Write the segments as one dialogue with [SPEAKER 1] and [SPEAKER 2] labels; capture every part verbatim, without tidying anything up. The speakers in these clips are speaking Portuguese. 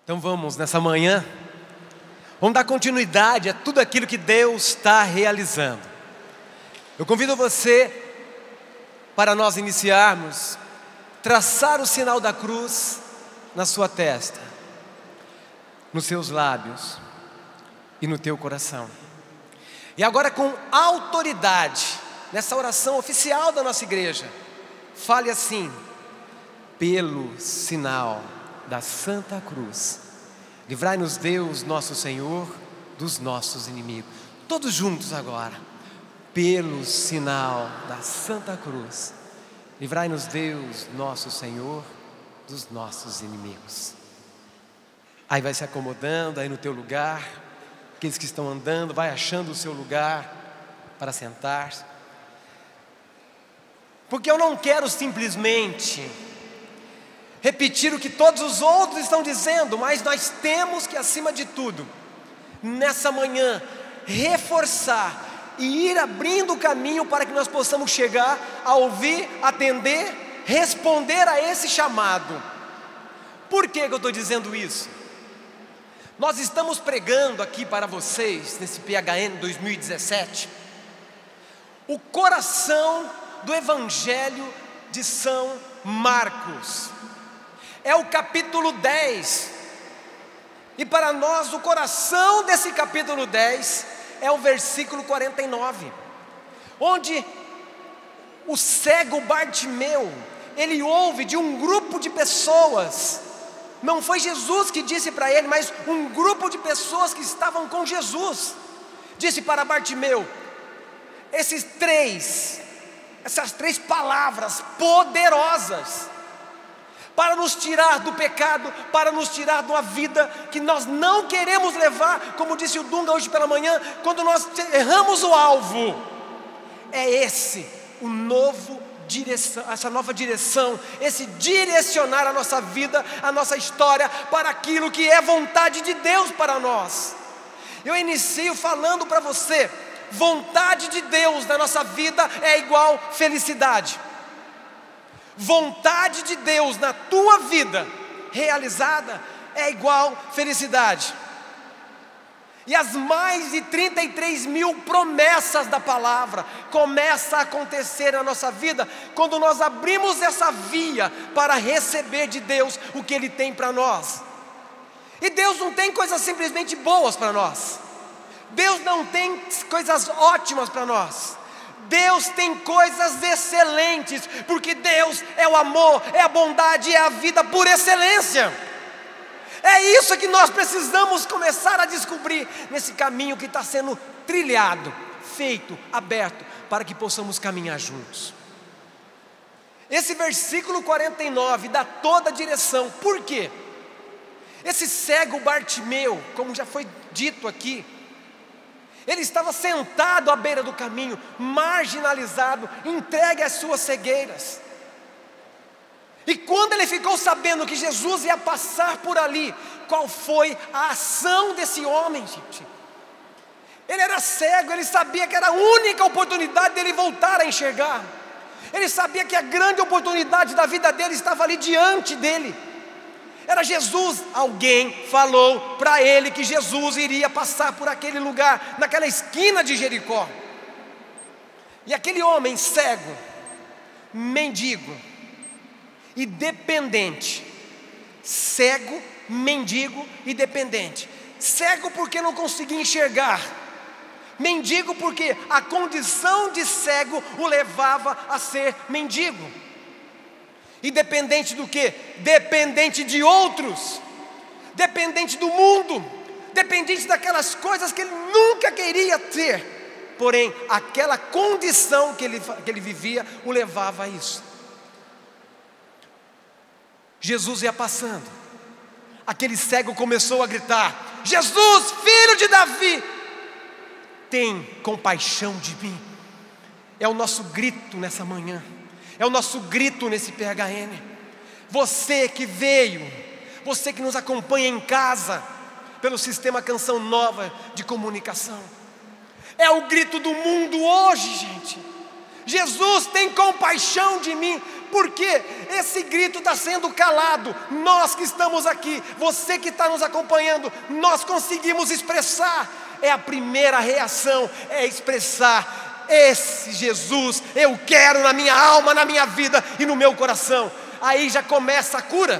[SPEAKER 1] Então vamos, nessa manhã, vamos dar continuidade a tudo aquilo que Deus está realizando. Eu convido você, para nós iniciarmos, traçar o sinal da cruz na sua testa, nos seus lábios e no teu coração. E agora, com autoridade, nessa oração oficial da nossa igreja, fale assim: pelo sinal da Santa Cruz, livrai-nos Deus nosso Senhor dos nossos inimigos. Todos juntos agora. Pelo sinal da Santa Cruz, livrai-nos Deus nosso Senhor dos nossos inimigos. Aí vai se acomodando aí no teu lugar. Aqueles que estão andando, vai achando o seu lugar para sentar. Porque eu não quero simplesmente repetir o que todos os outros estão dizendo, mas nós temos que, acima de tudo, nessa manhã, reforçar e ir abrindo o caminho para que nós possamos chegar a ouvir, atender, responder a esse chamado. Por que que eu estou dizendo isso? Nós estamos pregando aqui para vocês, nesse P H N dois mil e dezessete, o coração do Evangelho de São Marcos. É o capítulo dez, e para nós o coração desse capítulo dez é o versículo quarenta e nove, onde o cego Bartimeu, ele ouve de um grupo de pessoas. Não foi Jesus que disse para ele, mas um grupo de pessoas que estavam com Jesus, disse para Bartimeu, esses três, essas três palavras poderosas, para nos tirar do pecado, para nos tirar de uma vida que nós não queremos levar, como disse o Dunga hoje pela manhã, quando nós erramos o alvo. É esse o novo direção, essa nova direção, esse direcionar a nossa vida, a nossa história, para aquilo que é vontade de Deus para nós. Eu inicio falando para você, vontade de Deus na nossa vida é igual felicidade. Vontade de Deus na tua vida realizada é igual felicidade. E as mais de trinta e três mil promessas da palavra começam a acontecer na nossa vida quando nós abrimos essa via para receber de Deus o que Ele tem para nós. E Deus não tem coisas simplesmente boas para nós. Deus não tem coisas ótimas para nós. Deus tem coisas excelentes, porque Deus é o amor, é a bondade, é a vida por excelência. É isso que nós precisamos começar a descobrir nesse caminho que está sendo trilhado, feito, aberto, para que possamos caminhar juntos. Esse versículo quarenta e nove dá toda a direção. Por quê? Esse cego Bartimeu, como já foi dito aqui, ele estava sentado à beira do caminho, marginalizado, entregue às suas cegueiras. E quando ele ficou sabendo que Jesus ia passar por ali, qual foi a ação desse homem, gente? Ele era cego, ele sabia que era a única oportunidade dele voltar a enxergar. Ele sabia que a grande oportunidade da vida dele estava ali diante dele. Era Jesus. Alguém falou para ele que Jesus iria passar por aquele lugar, naquela esquina de Jericó. E aquele homem cego, mendigo e dependente, cego, mendigo e dependente. Cego porque não conseguia enxergar, mendigo porque a condição de cego o levava a ser mendigo. E dependente do quê? Dependente de outros, dependente do mundo, dependente daquelas coisas que ele nunca queria ter. Porém, aquela condição que ele, que ele vivia o levava a isso. Jesus ia passando, aquele cego começou a gritar: Jesus, filho de Davi, tem compaixão de mim. É o nosso grito nessa manhã. É o nosso grito nesse P H N. Você que veio, você que nos acompanha em casa, pelo sistema Canção Nova de comunicação, é o grito do mundo hoje, gente. Jesus tem compaixão de mim. porque esse grito está sendo calado. Nós que estamos aqui, você que está nos acompanhando, nós conseguimos expressar. É a primeira reação, é expressar: esse Jesus eu quero na minha alma, na minha vida e no meu coração. Aí já começa a cura.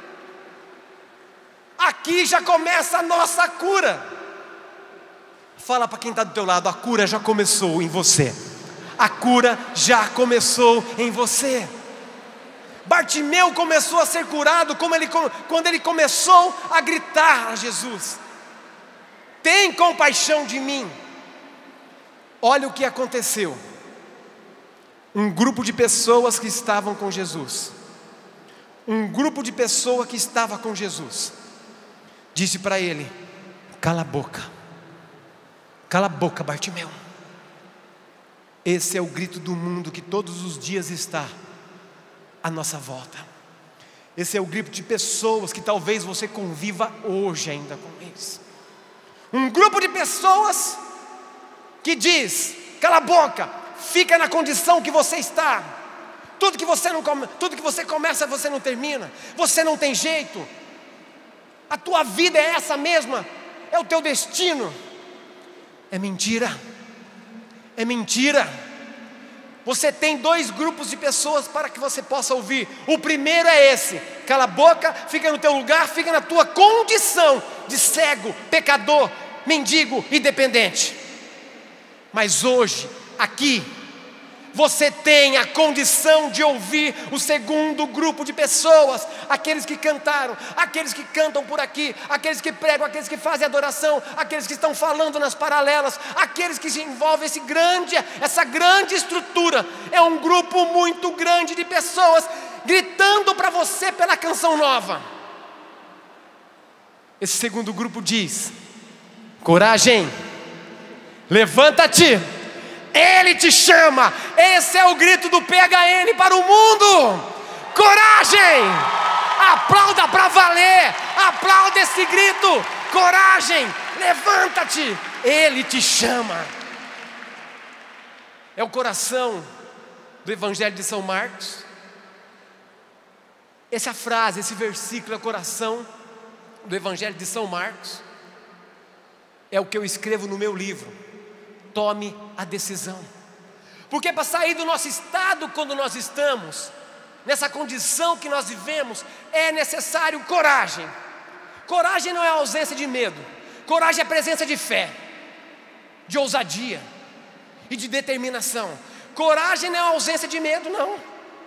[SPEAKER 1] Aqui já começa a nossa cura. Fala para quem está do teu lado: a cura já começou em você. A cura já começou em você. Bartimeu começou a ser curado como ele, quando ele começou a gritar a Jesus: tem compaixão de mim. Olha o que aconteceu. Um grupo de pessoas que estavam com Jesus, um grupo de pessoas que estava com Jesus, disse para ele: cala a boca, cala a boca, Bartimeu. Esse é o grito do mundo que todos os dias está à nossa volta. Esse é o grito de pessoas que talvez você conviva hoje ainda com eles. Um grupo de pessoas que diz: cala a boca, fica na condição que você está. Tudo que você não come, tudo que você começa, você não termina. Você não tem jeito. A tua vida é essa mesma, é o teu destino. É mentira. É mentira. Você tem dois grupos de pessoas para que você possa ouvir. O primeiro é esse: cala a boca, fica no teu lugar, fica na tua condição de cego, pecador, mendigo e dependente. Mas hoje, aqui, você tem a condição de ouvir o segundo grupo de pessoas. Aqueles que cantaram, aqueles que cantam por aqui, aqueles que pregam, aqueles que fazem adoração, aqueles que estão falando nas paralelas, aqueles que se envolvem esse grande, essa grande estrutura. É um grupo muito grande de pessoas gritando para você pela canção nova. Esse segundo grupo diz: coragem, levanta-te, Ele te chama. Esse é o grito do P H N para o mundo. Coragem, aplauda para valer, aplauda esse grito. Coragem, levanta-te, Ele te chama. É o coração do Evangelho de São Marcos. Essa frase, esse versículo é o coração do Evangelho de São Marcos. É o que eu escrevo no meu livro. Tome a decisão. Porque para sair do nosso estado, quando nós estamos nessa condição que nós vivemos, é necessário coragem. Coragem não é ausência de medo. Coragem é presença de fé, de ousadia e de determinação. Coragem não é ausência de medo, não.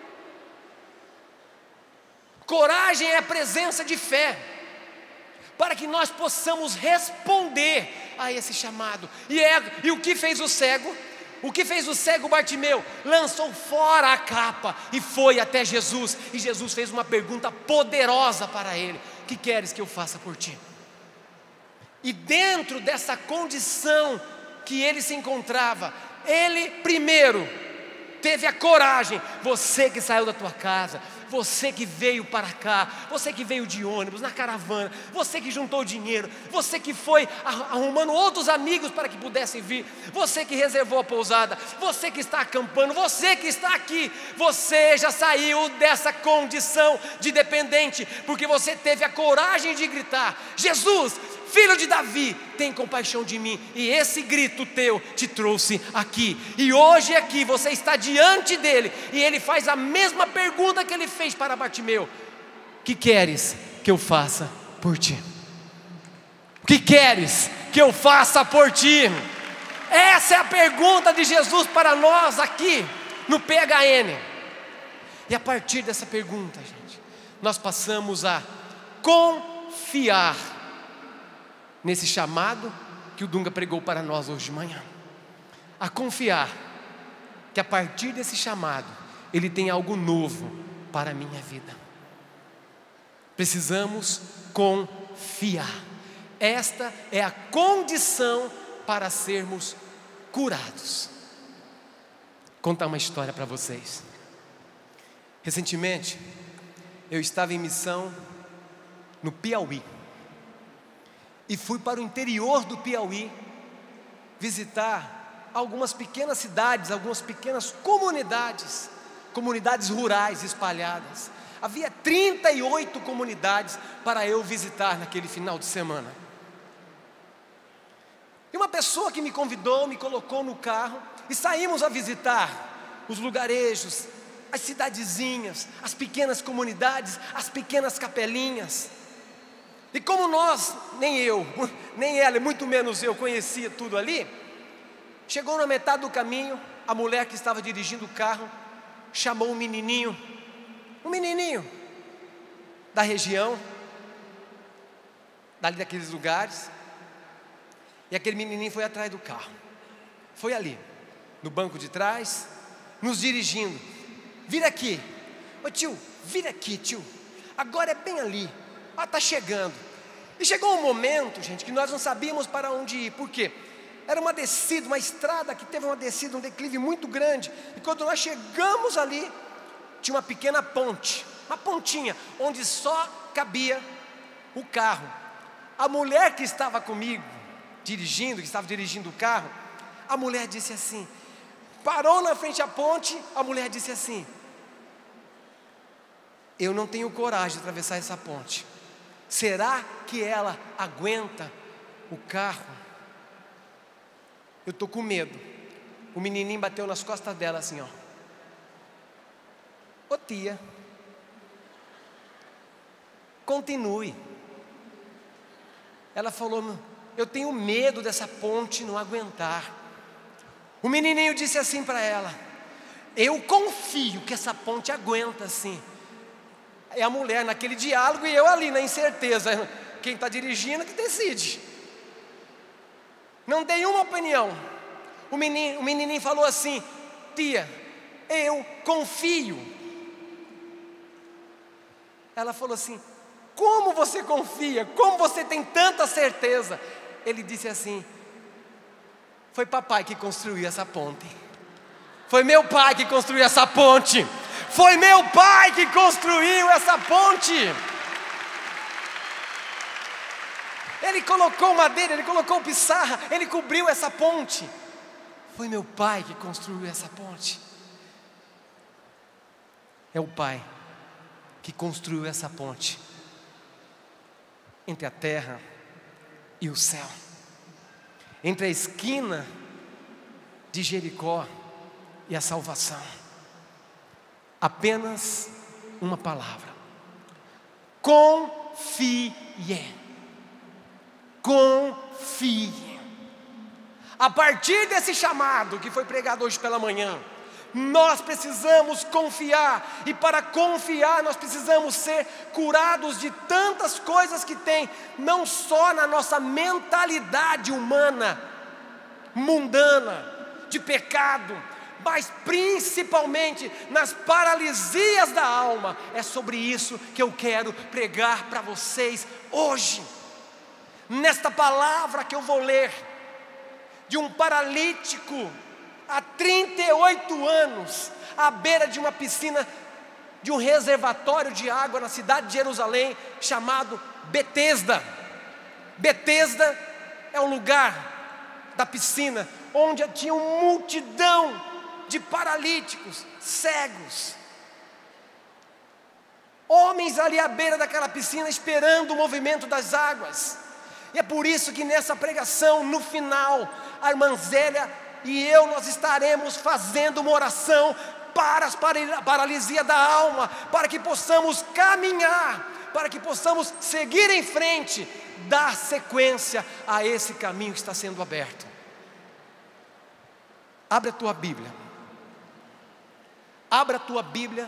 [SPEAKER 1] Coragem é a presença de fé, para que nós possamos responder a esse chamado. E, é, e o que fez o cego? O que fez o cego Bartimeu? Lançou fora a capa e foi até Jesus. E Jesus fez uma pergunta poderosa para ele: o que queres que eu faça por ti? E dentro dessa condição que ele se encontrava, ele primeiro teve a coragem. Você que saiu da tua casa, você que veio para cá, você que veio de ônibus, na caravana, você que juntou dinheiro, você que foi arrumando outros amigos para que pudessem vir, você que reservou a pousada, você que está acampando, você que está aqui, você já saiu dessa condição de dependente, porque você teve a coragem de gritar: Jesus, Filho de Davi, tem compaixão de mim. E esse grito teu te trouxe aqui. E hoje aqui você está diante dele, e ele faz a mesma pergunta que ele fez para Bartimeu: o que queres que eu faça por ti? O que queres que eu faça por ti? Essa é a pergunta de Jesus para nós aqui no P H N. E a partir dessa pergunta, gente, nós passamos a confiar nesse chamado que o Dunga pregou para nós hoje de manhã. A confiar que a partir desse chamado ele tem algo novo para a minha vida. Precisamos confiar. Esta é a condição para sermos curados. Vou contar uma história para vocês. Recentemente eu estava em missão no Piauí. E fui para o interior do Piauí visitar algumas pequenas cidades, algumas pequenas comunidades, comunidades rurais espalhadas. Havia trinta e oito comunidades para eu visitar naquele final de semana. E uma pessoa que me convidou, me colocou no carro e saímos a visitar os lugarejos, as cidadezinhas, as pequenas comunidades, as pequenas capelinhas. E como nós, nem eu, nem ela, e muito menos eu, conhecia tudo ali, chegou na metade do caminho, a mulher que estava dirigindo o carro chamou um menininho, um menininho da região, dali daqueles lugares, e aquele menininho foi atrás do carro, foi ali, no banco de trás, nos dirigindo. Vira aqui, ô tio, vira aqui tio, agora é bem ali, ah, está chegando. E chegou um momento, gente, que nós não sabíamos para onde ir. Por quê? Era uma descida, uma estrada que teve uma descida, um declive muito grande. E quando nós chegamos ali, tinha uma pequena ponte, uma pontinha, onde só cabia o carro. A mulher que estava comigo, dirigindo, que estava dirigindo o carro, a mulher disse assim, parou na frente da ponte, a mulher disse assim: eu não tenho coragem de atravessar essa ponte. Será que ela aguenta o carro? Eu estou com medo. O menininho bateu nas costas dela assim, ó. Ô tia, continue. Ela falou, eu tenho medo dessa ponte não aguentar. O menininho disse assim para ela, eu confio que essa ponte aguenta sim. É a mulher naquele diálogo e eu ali na incerteza. Quem está dirigindo que decide. Não dei uma opinião. O menino, o menininho falou assim, tia, eu confio. Ela falou assim, como você confia? Como você tem tanta certeza? Ele disse assim, foi papai que construiu essa ponte. Foi meu pai que construiu essa ponte. Foi meu pai que construiu essa ponte. Ele colocou madeira, ele colocou pissarra, ele cobriu essa ponte. Foi meu pai que construiu essa ponte. É o pai que construiu essa ponte entre a terra e o céu, entre a esquina de Jericó e a salvação. Apenas uma palavra: confie. Confie. A partir desse chamado que foi pregado hoje pela manhã, nós precisamos confiar, e para confiar nós precisamos ser curados de tantas coisas que tem, não só na nossa mentalidade humana, mundana, de pecado, mas principalmente nas paralisias da alma. É sobre isso que eu quero pregar para vocês hoje, nesta palavra que eu vou ler, de um paralítico há trinta e oito anos, à beira de uma piscina, de um reservatório de água na cidade de Jerusalém, chamado Betesda. Betesda é um lugar da piscina, onde tinha uma multidão de paralíticos, cegos, homens ali à beira daquela piscina, esperando o movimento das águas. E é por isso que nessa pregação, no final, a irmã Zélia e eu, nós estaremos fazendo uma oração para a paralisia da alma, para que possamos caminhar, para que possamos seguir em frente, dar sequência a esse caminho que está sendo aberto. Abre a tua Bíblia, abra a tua Bíblia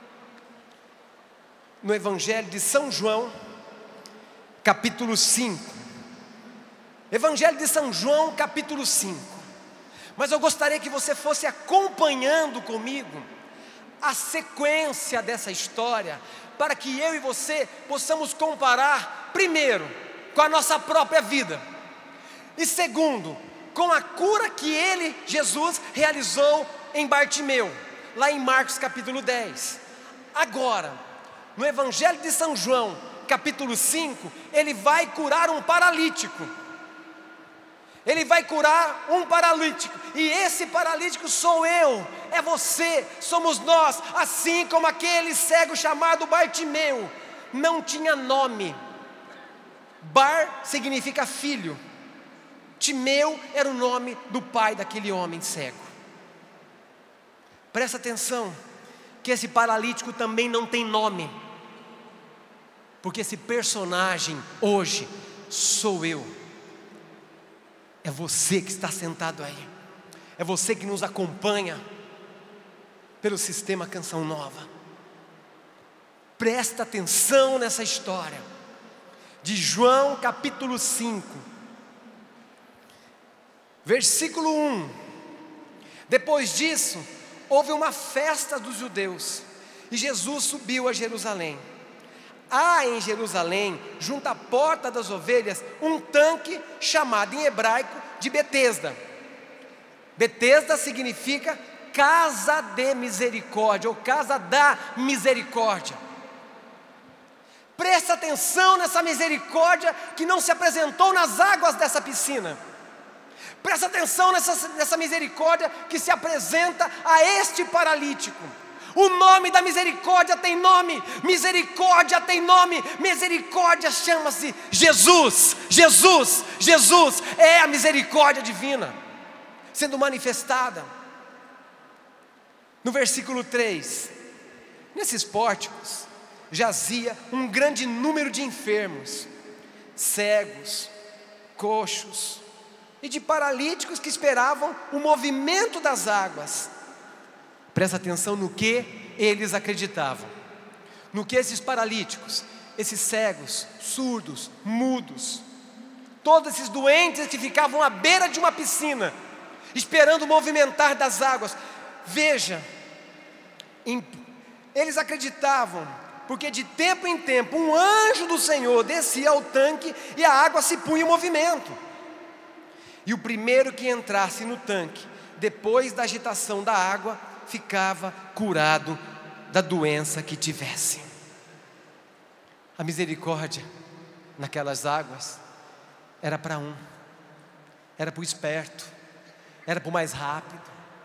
[SPEAKER 1] no Evangelho de São João, capítulo cinco. Evangelho de São João, capítulo cinco. Mas eu gostaria que você fosse acompanhando comigo a sequência dessa história, para que eu e você possamos comparar, primeiro, com a nossa própria vida, e segundo, com a cura que ele, Jesus, realizou em Bartimeu, lá em Marcos capítulo dez. Agora, no Evangelho de São João, capítulo cinco, ele vai curar um paralítico. Ele vai curar um paralítico, e esse paralítico sou eu, é você, somos nós. Assim como aquele cego chamado Bartimeu, não tinha nome. Bar significa filho, Timeu era o nome do pai daquele homem cego. Presta atenção, que esse paralítico também não tem nome, porque esse personagem hoje sou eu. É você que está sentado aí, é você que nos acompanha pelo sistema Canção Nova. Presta atenção nessa história de João capítulo cinco, versículo um. Depois disso, houve uma festa dos judeus, e Jesus subiu a Jerusalém. Há em Jerusalém, junto à porta das ovelhas, um tanque chamado em hebraico de Betesda. Betesda significa casa de misericórdia, ou casa da misericórdia. Presta atenção nessa misericórdia que não se apresentou nas águas dessa piscina. Presta atenção nessa, nessa misericórdia que se apresenta a este paralítico. O nome da misericórdia tem nome, misericórdia tem nome, misericórdia chama-se Jesus, Jesus, Jesus, é a misericórdia divina, sendo manifestada. No versículo três, nesses pórticos, jazia um grande número de enfermos, cegos, coxos, e de paralíticos que esperavam o movimento das águas. Presta atenção no que eles acreditavam, no que esses paralíticos, esses cegos, surdos, mudos, todos esses doentes que ficavam à beira de uma piscina, esperando o movimentar das águas. Veja, em, eles acreditavam, porque de tempo em tempo um anjo do Senhor descia ao tanque e a água se punha em movimento. E o primeiro que entrasse no tanque, depois da agitação da água, ficava curado da doença que tivesse. A misericórdia naquelas águas era para um, era para o esperto, era para o mais rápido.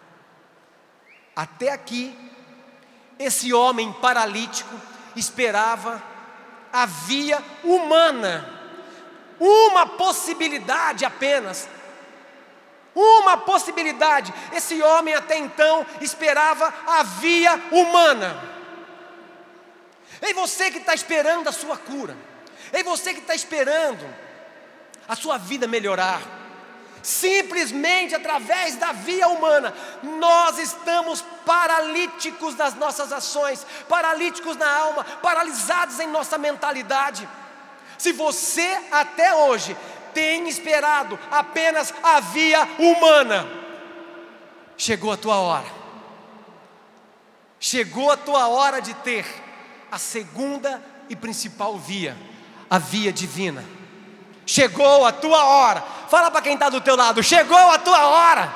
[SPEAKER 1] Até aqui, esse homem paralítico esperava a via humana, uma possibilidade apenas. Uma possibilidade. Esse homem até então esperava a via humana. Ei, você que está esperando a sua cura, ei, você que está esperando a sua vida melhorar, simplesmente através da via humana, nós estamos paralíticos das nossas ações, paralíticos na alma, paralisados em nossa mentalidade. Se você até hoje tem esperado apenas a via humana, chegou a tua hora, chegou a tua hora de ter a segunda e principal via, a via divina. Chegou a tua hora. Fala para quem está do teu lado: chegou a tua hora,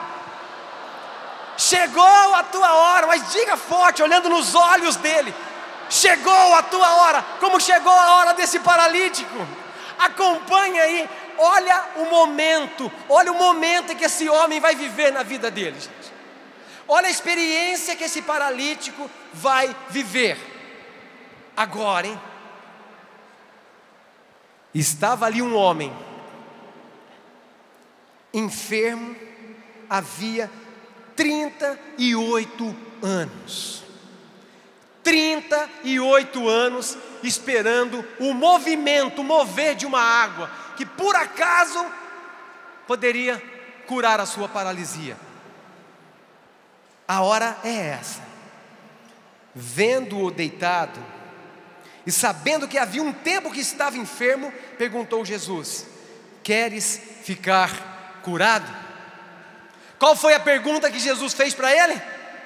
[SPEAKER 1] chegou a tua hora, mas diga forte, olhando nos olhos dele: chegou a tua hora, como chegou a hora desse paralítico. Acompanha aí. Olha o momento, olha o momento em que esse homem vai viver na vida dele, gente. Olha a experiência que esse paralítico vai viver. Agora, hein? Estava ali um homem, enfermo, havia trinta e oito anos. trinta e oito anos esperando o movimento, o mover de uma água, que por acaso poderia curar a sua paralisia. A hora é essa. Vendo-o deitado e sabendo que havia um tempo que estava enfermo, perguntou Jesus: queres ficar curado? Qual foi a pergunta que Jesus fez para ele?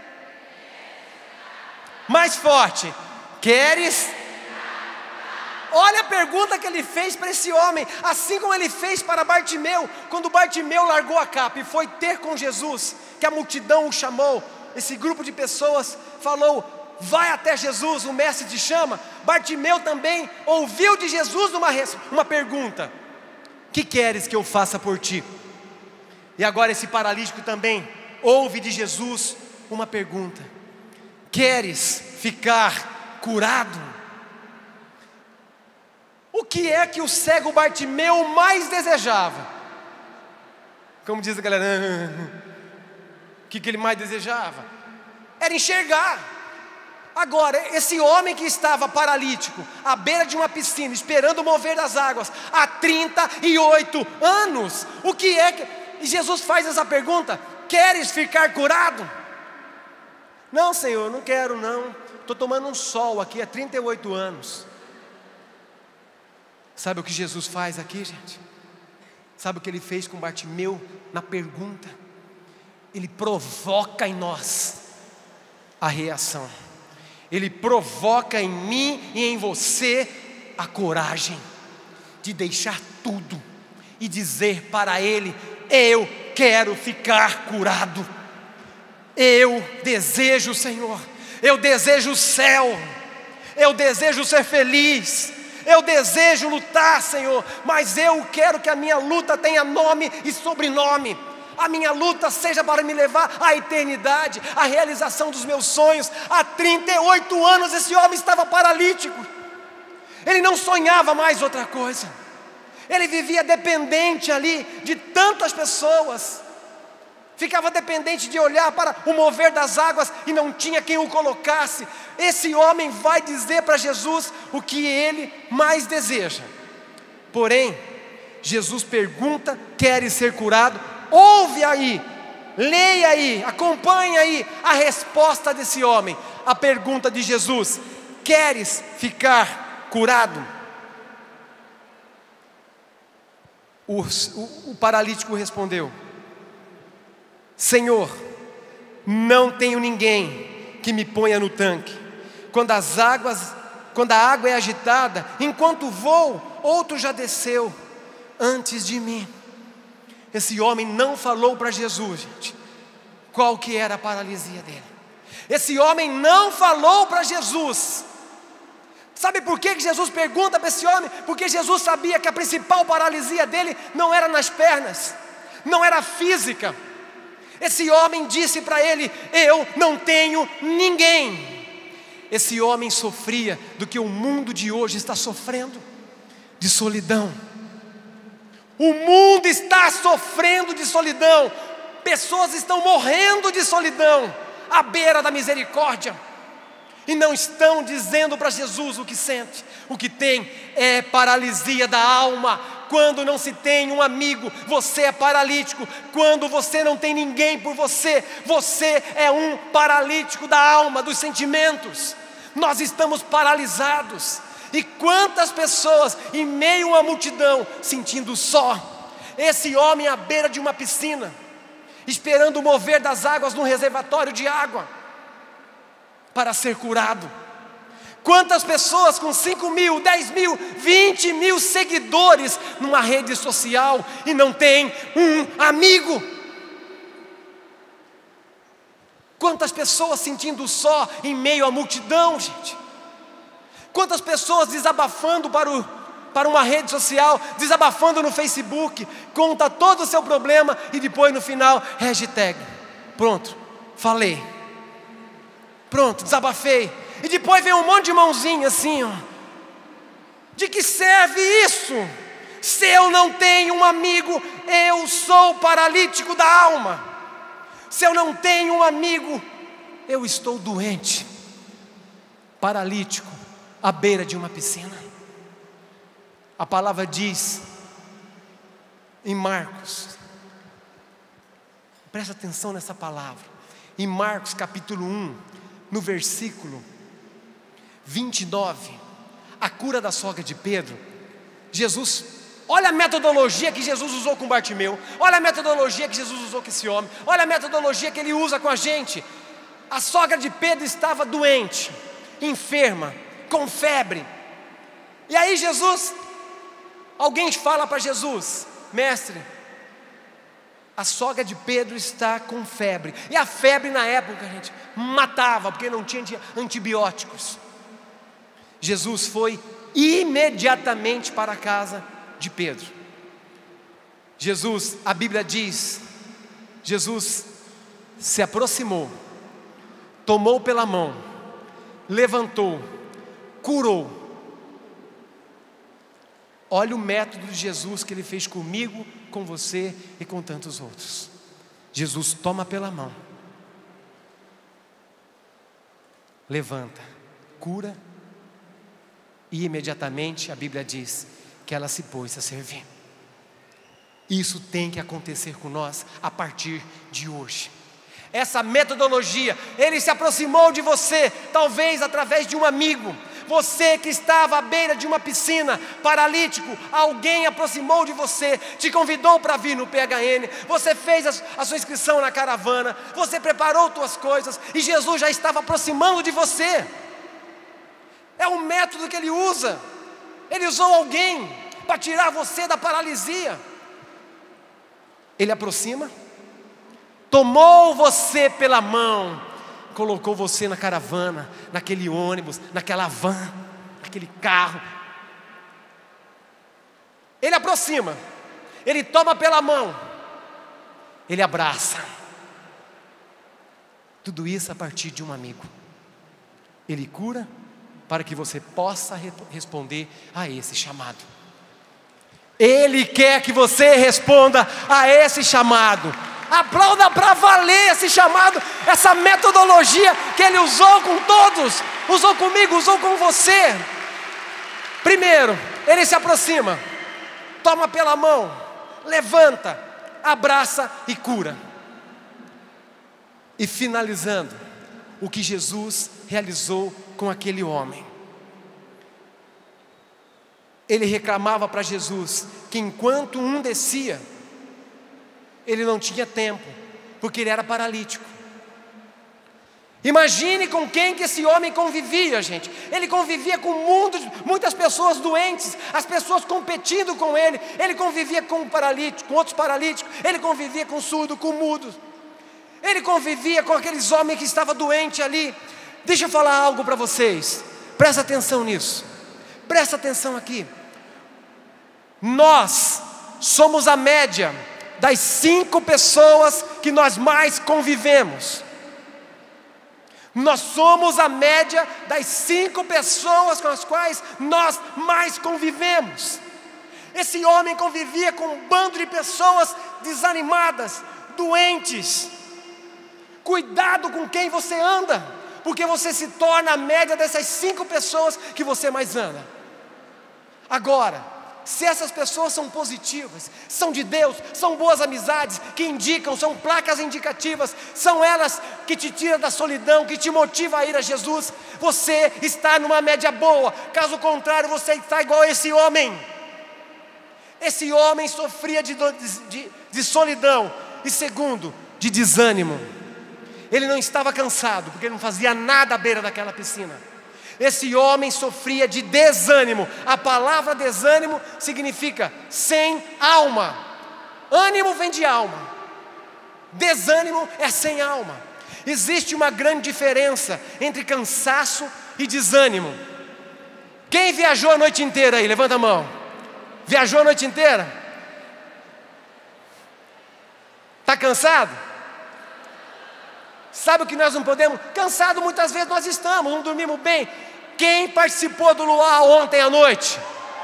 [SPEAKER 1] Mais forte: queres? Olha a pergunta que ele fez para esse homem, assim como ele fez para Bartimeu. Quando Bartimeu largou a capa e foi ter com Jesus, que a multidão o chamou, esse grupo de pessoas falou: vai até Jesus, o mestre te chama. Bartimeu também ouviu de Jesus uma, uma pergunta: que queres que eu faça por ti? E agora esse paralítico também ouve de Jesus uma pergunta: queres ficar curado? O que é que o cego Bartimeu mais desejava? Como diz a galera, o que, que ele mais desejava? Era enxergar. Agora, esse homem que estava paralítico, à beira de uma piscina, esperando o mover das águas, há trinta e oito anos, o que é que... E Jesus faz essa pergunta: queres ficar curado? Não, Senhor, não quero não, estou tomando um sol aqui há trinta e oito anos. Sabe o que Jesus faz aqui, gente? Sabe o que ele fez com Bartimeu na pergunta? Ele provoca em nós a reação. Ele provoca em mim e em você a coragem de deixar tudo e dizer para Ele: eu quero ficar curado. Eu desejo, Senhor, eu desejo o céu, eu desejo ser feliz, eu desejo lutar, Senhor, mas eu quero que a minha luta tenha nome e sobrenome. A minha luta seja para me levar à eternidade, à realização dos meus sonhos. Há trinta e oito anos esse homem estava paralítico. Ele não sonhava mais outra coisa. Ele vivia dependente ali de tantas pessoas. Ficava dependente de olhar para o mover das águas e não tinha quem o colocasse. Esse homem vai dizer para Jesus o que ele mais deseja. Porém, Jesus pergunta: queres ser curado? Ouve aí, leia aí, acompanhe aí a resposta desse homem. A pergunta de Jesus: queres ficar curado? O, o, o paralítico respondeu: Senhor, não tenho ninguém que me ponha no tanque. Quando as águas, quando a água é agitada, enquanto vou, outro já desceu antes de mim. Esse homem não falou para Jesus, gente, qual que era a paralisia dele. Esse homem não falou para Jesus. Sabe por que Jesus pergunta para esse homem? Porque Jesus sabia que a principal paralisia dele não era nas pernas, não era física. Esse homem disse para ele: eu não tenho ninguém. Esse homem sofria do que o mundo de hoje está sofrendo, de solidão. O mundo está sofrendo de solidão. Pessoas estão morrendo de solidão, à beira da misericórdia, e não estão dizendo para Jesus o que sente. O que tem é paralisia da alma. Quando não se tem um amigo, você é paralítico. Quando você não tem ninguém por você, você é um paralítico da alma, dos sentimentos. Nós estamos paralisados. E quantas pessoas em meio à multidão, sentindo só. Esse homem à beira de uma piscina, esperando o mover das águas num reservatório de água, para ser curado. Quantas pessoas com cinco mil, dez mil, vinte mil seguidores numa rede social e não tem um amigo? Quantas pessoas sentindo só em meio à multidão, gente? Quantas pessoas desabafando para, o, para uma rede social, desabafando no Facebook, conta todo o seu problema e depois no final, hashtag, pronto, falei, pronto, desabafei. E depois vem um monte de mãozinha assim, ó. De que serve isso? Se eu não tenho um amigo, eu sou paralítico da alma. Se eu não tenho um amigo, eu estou doente, paralítico, à beira de uma piscina. A palavra diz em Marcos, presta atenção nessa palavra, em Marcos capítulo um, no versículo vinte e nove, a cura da sogra de Pedro. Jesus, olha a metodologia que Jesus usou com Bartimeu, olha a metodologia que Jesus usou com esse homem, olha a metodologia que ele usa com a gente. A sogra de Pedro estava doente, enferma, com febre. E aí Jesus, alguém fala para Jesus: mestre, a sogra de Pedro está com febre. E a febre na época, gente, matava, porque não tinha antibióticos. Jesus foi imediatamente para a casa de Pedro. Jesus, a Bíblia diz Jesus se aproximou, tomou pela mão, levantou, curou. Olha o método de Jesus que Ele fez comigo, com você e com tantos outros. Jesus toma pela mão, levanta, cura, e imediatamente a Bíblia diz que ela se pôs a servir. Isso tem que acontecer com nós a partir de hoje. Essa metodologia, Ele se aproximou de você, talvez através de um amigo. Você que estava à beira de uma piscina, paralítico, alguém aproximou de você, te convidou para vir no P H N, você fez a, a sua inscrição na caravana, você preparou suas coisas, e Jesus já estava aproximando de você. É o método que Ele usa. Ele usou alguém para tirar você da paralisia. Ele aproxima, tomou você pela mão, colocou você na caravana, naquele ônibus, naquela van, naquele carro. Ele aproxima, Ele toma pela mão, Ele abraça. Tudo isso a partir de um amigo. Ele cura para que você possa re- responder a esse chamado. Ele quer que você responda a esse chamado. Aplauda para valer esse chamado, essa metodologia que Ele usou com todos, usou comigo, usou com você. Primeiro, Ele se aproxima, toma pela mão, levanta, abraça e cura. E finalizando, o que Jesus realizou com aquele homem. Ele reclamava para Jesus que enquanto um descia, ele não tinha tempo, porque ele era paralítico. Imagine com quem que esse homem convivia, gente. Ele convivia com muitos, muitas pessoas doentes, as pessoas competindo com ele. Ele convivia com paralíticos, com outros paralíticos. Ele convivia com surdo, com mudo. Ele convivia com aqueles homens que estavam doentes ali. Deixa eu falar algo para vocês. Presta atenção nisso. Presta atenção aqui. Nós somos a média das cinco pessoas que nós mais convivemos. Nós somos a média das cinco pessoas com as quais nós mais convivemos. Esse homem convivia com um bando de pessoas desanimadas, doentes. Cuidado com quem você anda, porque você se torna a média dessas cinco pessoas que você mais anda. Agora, se essas pessoas são positivas, são de Deus, são boas amizades, que indicam, são placas indicativas, são elas que te tiram da solidão, que te motivam a ir a Jesus, você está numa média boa. Caso contrário, você está igual a esse homem. Esse homem sofria de, de, de solidão e segundo, de desânimo. Ele não estava cansado, porque ele não fazia nada à beira daquela piscina. Esse homem sofria de desânimo. A palavra desânimo significa sem alma. Ânimo vem de alma, desânimo é sem alma. Existe uma grande diferença entre cansaço e desânimo. Quem viajou a noite inteira aí? Levanta a mão. Viajou a noite inteira? Está cansado? Sabe o que nós não podemos? Cansado muitas vezes nós estamos, não dormimos bem. Quem participou do luar ontem à noite?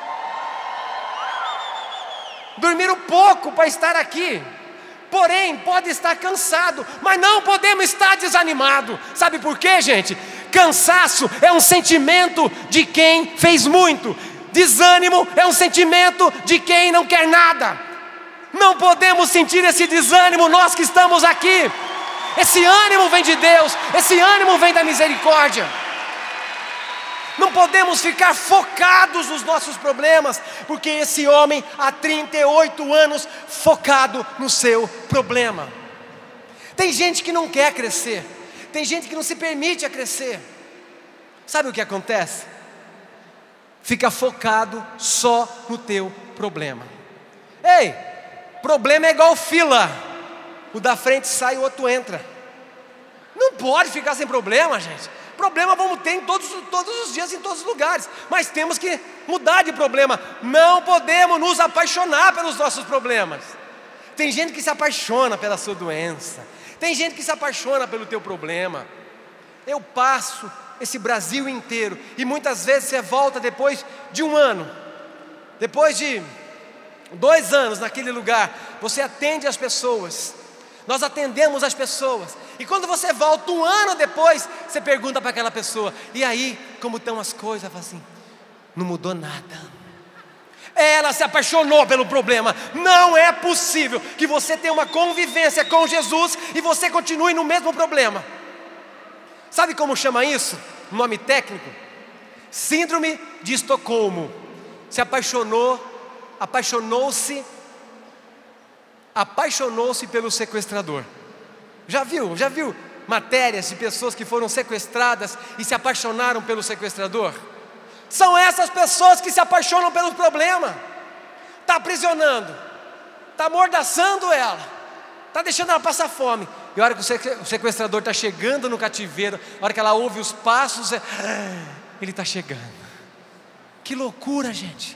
[SPEAKER 1] Dormiram pouco para estar aqui. Porém, pode estar cansado, mas não podemos estar desanimado. Sabe por quê, gente? Cansaço é um sentimento de quem fez muito. Desânimo é um sentimento de quem não quer nada. Não podemos sentir esse desânimo nós que estamos aqui. Esse ânimo vem de Deus, esse ânimo vem da misericórdia. Não podemos ficar focados nos nossos problemas, porque esse homem há trinta e oito anos focado no seu problema. Tem gente que não quer crescer, tem gente que não se permite a crescer. Sabe o que acontece? Fica focado só no teu problema. Ei, problema é igual fila. O da frente sai, o outro entra. Não pode ficar sem problema, gente. Problema vamos ter em todos, todos os dias, em todos os lugares. Mas temos que mudar de problema. Não podemos nos apaixonar pelos nossos problemas. Tem gente que se apaixona pela sua doença. Tem gente que se apaixona pelo teu problema. Eu passo esse Brasil inteiro e muitas vezes você volta depois de um ano, depois de dois anos naquele lugar, você atende as pessoas. Nós atendemos as pessoas. E quando você volta um ano depois, você pergunta para aquela pessoa: e aí, como estão as coisas? Ela fala assim: não mudou nada. Ela se apaixonou pelo problema. Não é possível que você tenha uma convivência com Jesus e você continue no mesmo problema. Sabe como chama isso? Nome técnico? Síndrome de Estocolmo. Se apaixonou, apaixonou-se, apaixonou-se pelo sequestrador. Já viu? Já viu matérias de pessoas que foram sequestradas e se apaixonaram pelo sequestrador? São essas pessoas que se apaixonam pelo problema. Está aprisionando, está amordaçando ela, está deixando ela passar fome. E a hora que o sequestrador está chegando no cativeiro, a hora que ela ouve os passos, é... ele está chegando. Que loucura, gente.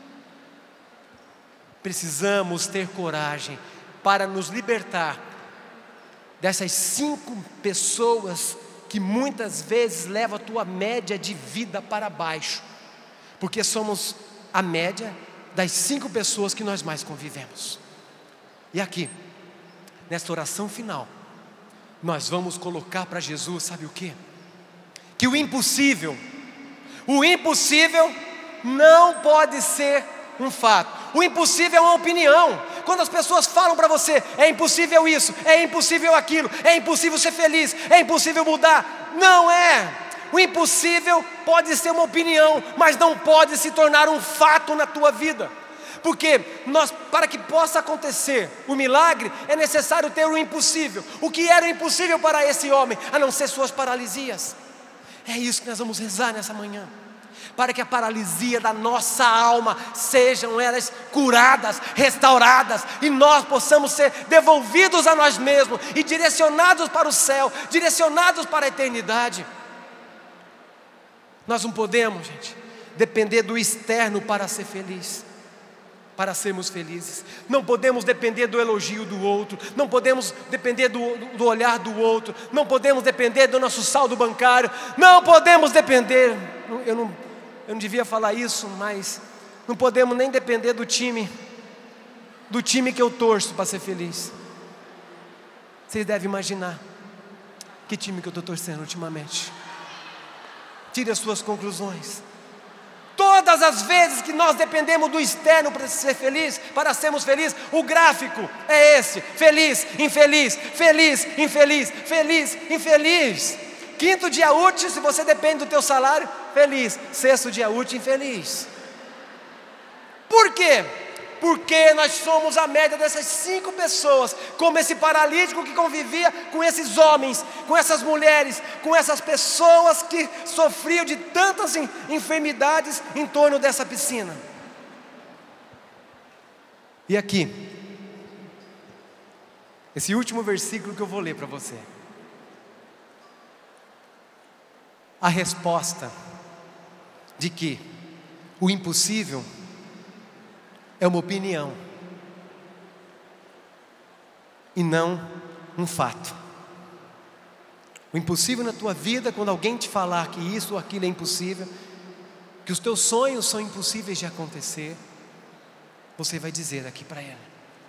[SPEAKER 1] Precisamos ter coragem para nos libertar dessas cinco pessoas que muitas vezes levam a tua média de vida para baixo, porque somos a média das cinco pessoas que nós mais convivemos. E aqui, nesta oração final, nós vamos colocar para Jesus, sabe o quê? Que o impossível, o impossível não pode ser um fato. O impossível é uma opinião. Quando as pessoas falam para você: é impossível isso, é impossível aquilo, é impossível ser feliz, é impossível mudar. Não é. O impossível pode ser uma opinião, mas não pode se tornar um fato na tua vida. Porque nós, para que possa acontecer o milagre, é necessário ter o impossível. O que era impossível para esse homem, a não ser suas paralisias? É isso que nós vamos rezar nessa manhã. Para que a paralisia da nossa alma sejam elas curadas, restauradas, e nós possamos ser devolvidos a nós mesmos e direcionados para o céu, direcionados para a eternidade. Nós não podemos, gente, depender do externo para ser feliz, para sermos felizes. Não podemos depender do elogio do outro, não podemos depender do, do olhar do outro, não podemos depender do nosso saldo bancário, não podemos depender, eu não Eu não devia falar isso, mas não podemos nem depender do time, do time que eu torço para ser feliz. Vocês devem imaginar que time que eu estou torcendo ultimamente. Tire as suas conclusões. Todas as vezes que nós dependemos do externo para ser feliz, para sermos felizes, o gráfico é esse: feliz, infeliz, feliz, infeliz, feliz, infeliz. Quinto dia útil, se você depende do teu salário, feliz. Sexto dia útil, infeliz. Por quê? Porque nós somos a média dessas cinco pessoas, como esse paralítico que convivia com esses homens, com essas mulheres, com essas pessoas que sofriam de tantas enfermidades em torno dessa piscina. E aqui, esse último versículo que eu vou ler para você. A resposta de que o impossível é uma opinião e não um fato. O impossível na tua vida, quando alguém te falar que isso ou aquilo é impossível, que os teus sonhos são impossíveis de acontecer, você vai dizer aqui para ela: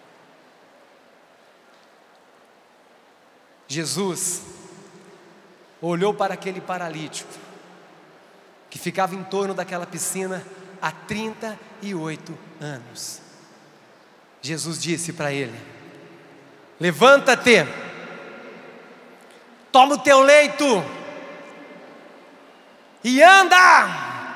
[SPEAKER 1] Jesus olhou para aquele paralítico que ficava em torno daquela piscina há trinta e oito anos. Jesus disse para ele: levanta-te, toma o teu leito e anda.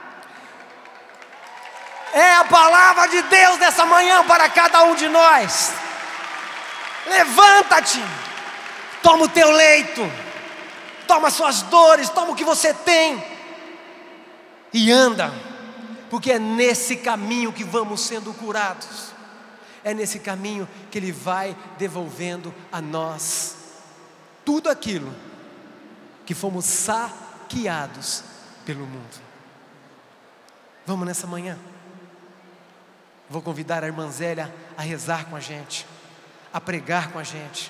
[SPEAKER 1] É a palavra de Deus dessa manhã para cada um de nós. Levanta-te, toma o teu leito, toma suas dores, toma o que você tem e anda, porque é nesse caminho que vamos sendo curados, é nesse caminho que Ele vai devolvendo a nós tudo aquilo que fomos saqueados pelo mundo. Vamos nessa manhã, vou convidar a irmã Zélia a rezar com a gente. a pregar com a gente,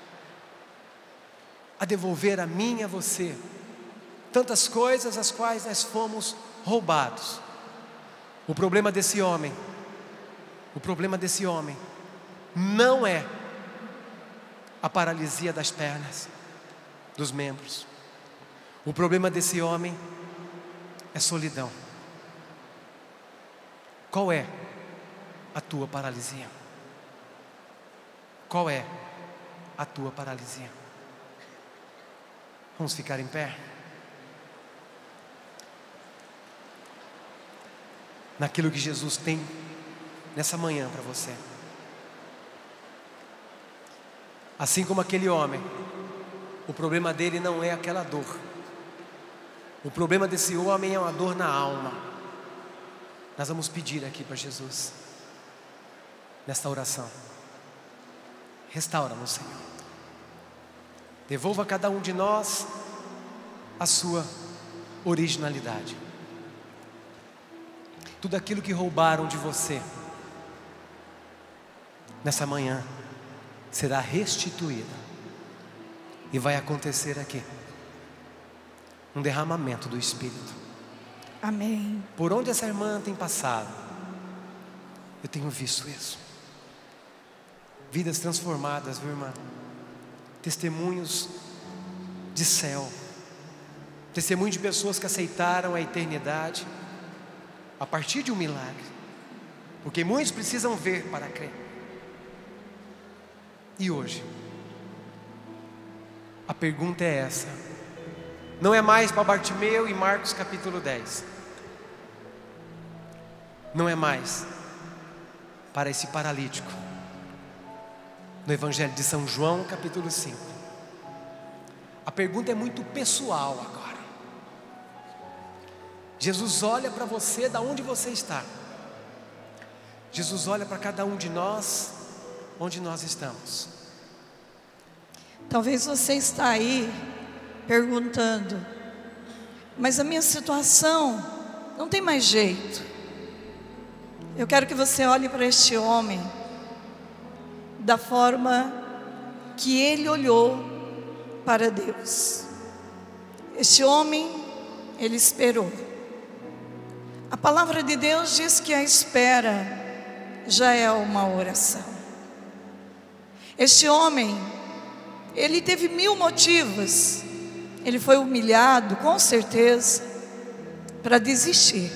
[SPEAKER 1] a devolver a mim e a você tantas coisas as quais nós fomos roubados. O problema desse homem, o problema desse homem não é a paralisia das pernas, dos membros. O problema desse homem é solidão. Qual é a tua paralisia? Qual é a tua paralisia? Vamos ficar em pé? Naquilo que Jesus tem nessa manhã para você. Assim como aquele homem, o problema dele não é aquela dor. O problema desse homem é uma dor na alma. Nós vamos pedir aqui para Jesus, nesta oração: restaura-nos, Senhor. Devolva a cada um de nós a sua originalidade. Tudo aquilo que roubaram de você, nessa manhã, será restituído. E vai acontecer aqui um derramamento do Espírito.
[SPEAKER 2] Amém.
[SPEAKER 1] Por onde essa irmã tem passado, eu tenho visto isso. Vidas transformadas, viu, irmã? Testemunhos de céu. Testemunho de pessoas que aceitaram a eternidade a partir de um milagre. Porque muitos precisam ver para crer. E hoje, a pergunta é essa. Não é mais para Bartimeu e Marcos capítulo dez. Não é mais para esse paralítico no Evangelho de São João capítulo cinco. A pergunta é muito pessoal agora. Jesus olha para você da onde você está. Jesus olha para cada um de nós onde nós estamos.
[SPEAKER 2] Talvez você está aí perguntando: mas a minha situação não tem mais jeito. Eu quero que você olhe para este homem da forma que ele olhou para Deus. Este homem, ele esperou. A palavra de Deus diz que a espera já é uma oração. Este homem, ele teve mil motivos. Ele foi humilhado, com certeza, para desistir.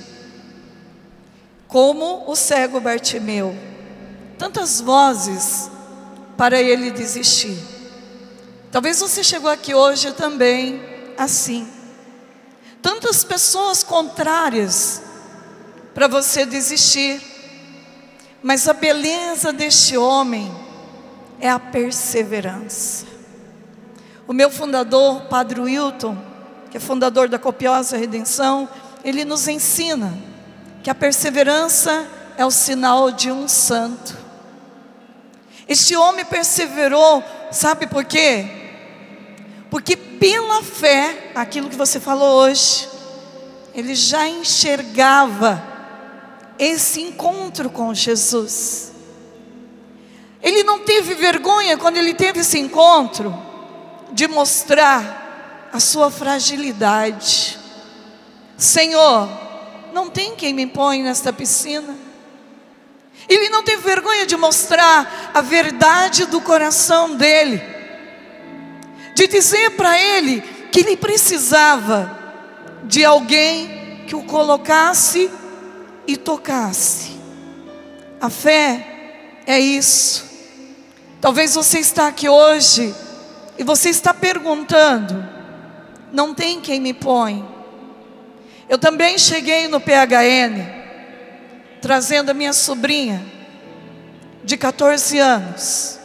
[SPEAKER 2] Como o cego Bartimeu. Tantas vozes para ele desistir. Talvez você chegou aqui hoje também assim. Tantas pessoas contrárias para você desistir. Mas a beleza deste homem é a perseverança. O meu fundador, Padre Wilton, que é fundador da Copiosa Redenção, ele nos ensina que a perseverança é o sinal de um santo. Este homem perseverou, sabe por quê? Porque pela fé, aquilo que você falou hoje, ele já enxergava esse encontro com Jesus. Ele não teve vergonha quando ele teve esse encontro de mostrar a sua fragilidade. Senhor, não tem quem me põe nesta piscina. Ele não teve vergonha de mostrar a verdade do coração dele, de dizer para ele que ele precisava de alguém que o colocasse e tocasse. A fé é isso. Talvez você está aqui hoje e você está perguntando: não tem quem me põe. Eu também cheguei no P H N trazendo a minha sobrinha de catorze anos,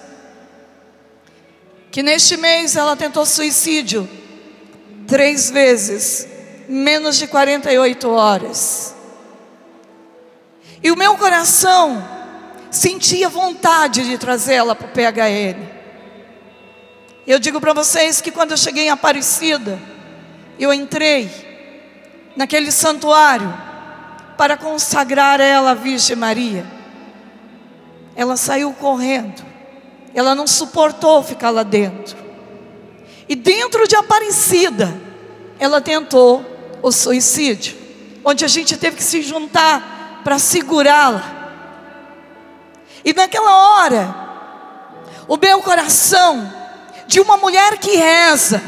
[SPEAKER 2] que neste mês ela tentou suicídio três vezes, menos de quarenta e oito horas. E o meu coração sentia vontade de trazê-la para o P H N. Eu digo para vocês que quando eu cheguei em Aparecida, eu entrei naquele santuário para consagrar ela à Virgem Maria. Ela saiu correndo ela não suportou ficar lá dentro. E dentro de Aparecida, ela tentou o suicídio, onde a gente teve que se juntar para segurá-la. E naquela hora, o meu coração, de uma mulher que reza,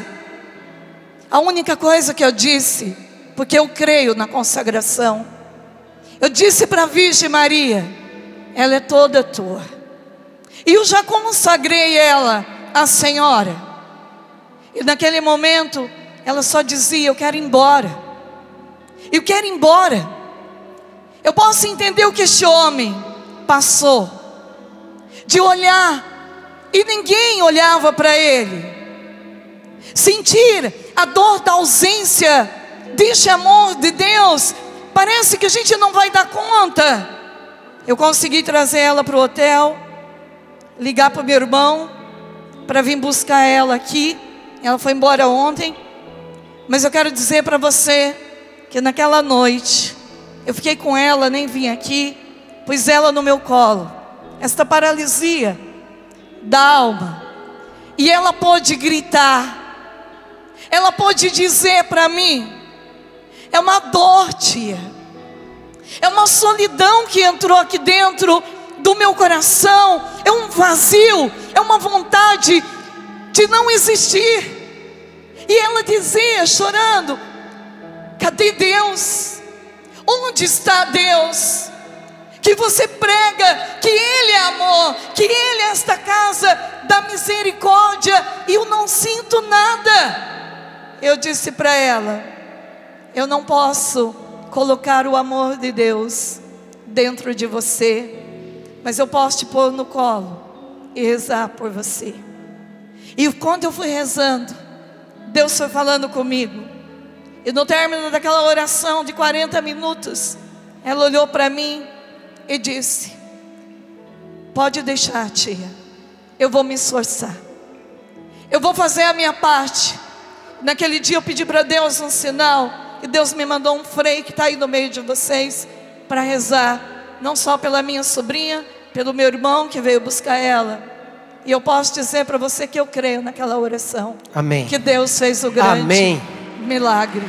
[SPEAKER 2] a única coisa que eu disse, porque eu creio na consagração, eu disse para a Virgem Maria: ela é toda tua. E eu já consagrei ela à Senhora. E naquele momento, ela só dizia: eu quero ir embora. Eu quero ir embora. Eu posso entender o que este homem passou, de olhar e ninguém olhava para ele, sentir a dor da ausência deste amor de Deus. Parece que a gente não vai dar conta. Eu consegui trazer ela para o hotel, ligar para o meu irmão para vir buscar ela aqui. Ela foi embora ontem. Mas eu quero dizer para você que naquela noite eu fiquei com ela, nem vim aqui, pus ela no meu colo, esta paralisia da alma, e ela pôde gritar, ela pôde dizer para mim: é uma dor, tia, é uma solidão que entrou aqui dentro do meu coração, é um vazio, é uma vontade de não existir. E ela dizia, chorando: cadê Deus? Onde está Deus? Que você prega que Ele é amor, que Ele é esta casa da misericórdia, e eu não sinto nada. Eu disse para ela: eu não posso colocar o amor de Deus dentro de você, mas eu posso te pôr no colo e rezar por você. E quando eu fui rezando, Deus foi falando comigo. E no término daquela oração de quarenta minutos, ela olhou para mim e disse: pode deixar, tia, eu vou me esforçar, eu vou fazer a minha parte. Naquele dia eu pedi para Deus um sinal, e Deus me mandou um freio que está aí no meio de vocês, para rezar, não só pela minha sobrinha, pelo meu irmão que veio buscar ela. E eu posso dizer para você que eu creio naquela oração.
[SPEAKER 1] Amém.
[SPEAKER 2] Que Deus fez o grande
[SPEAKER 1] Amém.
[SPEAKER 2] milagre.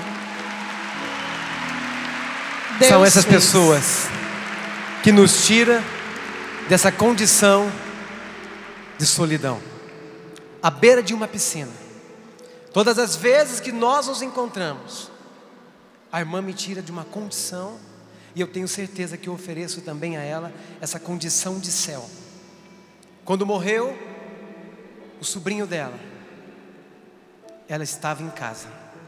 [SPEAKER 2] Deus
[SPEAKER 1] São essas
[SPEAKER 2] fez.
[SPEAKER 1] pessoas que nos tira dessa condição de solidão, à beira de uma piscina. Todas as vezes que nós nos encontramos, a irmã me tira de uma condição, e eu tenho certeza que eu ofereço também a ela essa condição de céu. Quando morreu o sobrinho dela, ela estava em casa.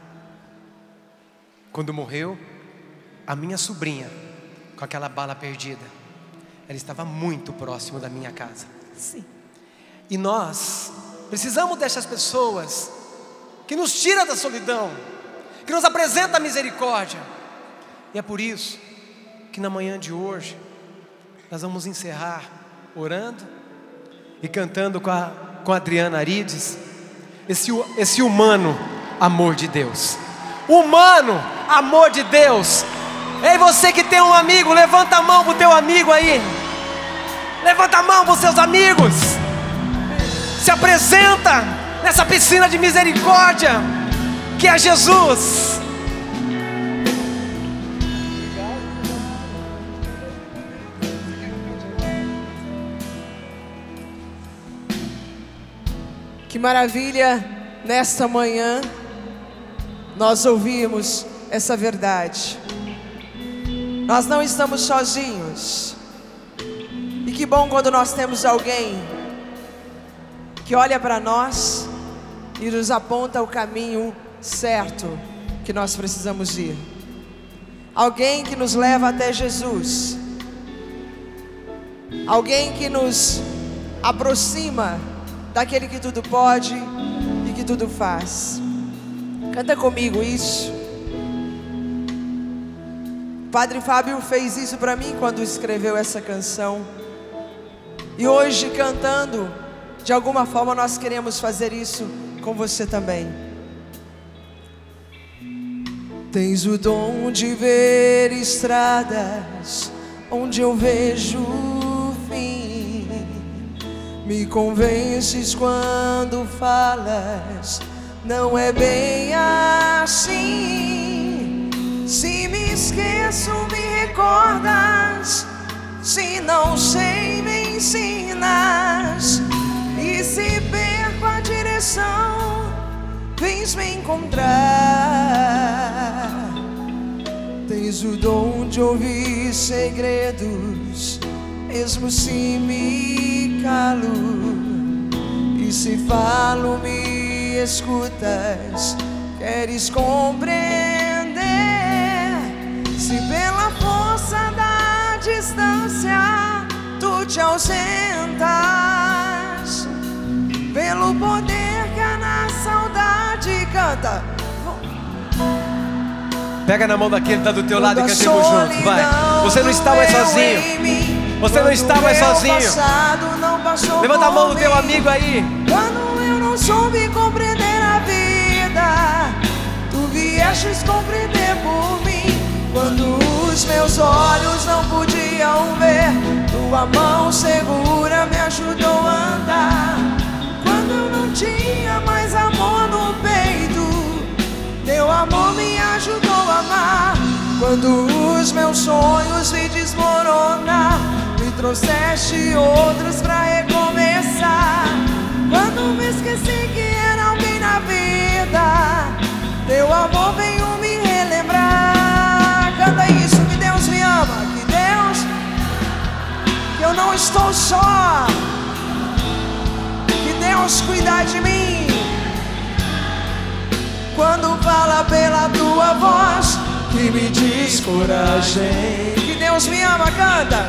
[SPEAKER 1] Quando morreu a minha sobrinha, com aquela bala perdida, ela estava muito próximo da minha casa.
[SPEAKER 2] Sim.
[SPEAKER 1] E nós precisamos dessas pessoas que nos tiram da solidão, que nos apresentam a misericórdia. E é por isso que na manhã de hoje nós vamos encerrar orando e cantando com a, com a Adriana Arides esse, esse humano amor de Deus. Humano amor de Deus. Ei, você que tem um amigo, levanta a mão pro teu amigo aí. Levanta a mão pros seus amigos. Se apresenta nessa piscina de misericórdia que é Jesus.
[SPEAKER 3] Que maravilha, nesta manhã nós ouvimos essa verdade. Nós não estamos sozinhos. E que bom quando nós temos alguém que olha para nós e nos aponta o caminho certo que nós precisamos ir. Alguém que nos leva até Jesus. Alguém que nos aproxima daquele que tudo pode e que tudo faz. Canta comigo isso. Padre Fábio fez isso para mim quando escreveu essa canção. E hoje, cantando, de alguma forma nós queremos fazer isso com você também. Tens o dom de ver estradas onde eu vejo o fim. Me convences quando falas, não é bem assim. Se me esqueço, me recordas. Se não sei, me ensinas. E se perco a direção, vens me encontrar. Tens o dom de ouvir segredos, mesmo se me calo. E se falo, me escutas, queres compreender. Se pela força da distância tu te ausentas, pelo poder que há na saudade, canta.
[SPEAKER 1] Pega na mão daquele que está do teu lado e cantemos juntos, vai. Você não está mais sozinho. Você não está mais sozinho. Levanta a mão do teu amigo aí.
[SPEAKER 3] Quando eu não soube compreender a vida, tu viestes compreender por mim. Quando os meus olhos não podiam ver, tua mão segura me ajudou a andar. Quando eu não tinha mais amor no peito, teu amor me ajudou a amar. Quando os meus sonhos vi desmoronar, me trouxeste outros pra recomeçar. Quando me esqueci que era alguém na vida, teu amor veio me relembrar. Canta isso, que Deus me ama, que Deus, que eu não estou só, que Deus cuida de mim. Quando fala pela tua voz, que me diz coragem. Que Deus me ama, canta.